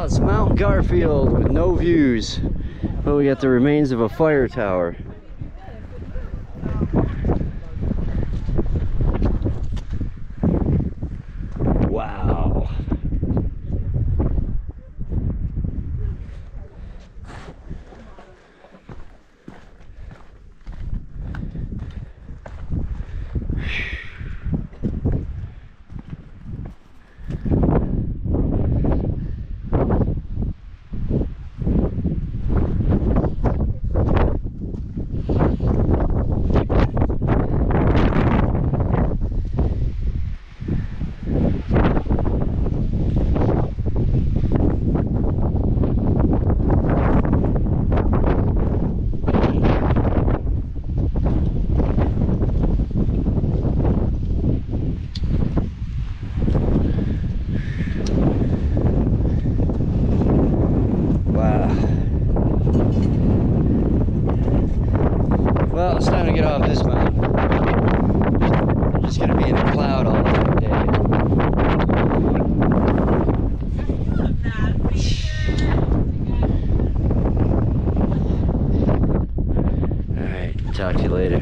Well, it's Mount Garfield with no views, but we got the remains of a fire tower. Wow. Well, it's time to get off this mountain. I'm just gonna be in a cloud all day. Alright, talk to you later.